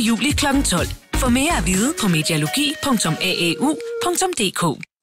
juli kl. 12. Få mere at vide på medialogi.aau.dk.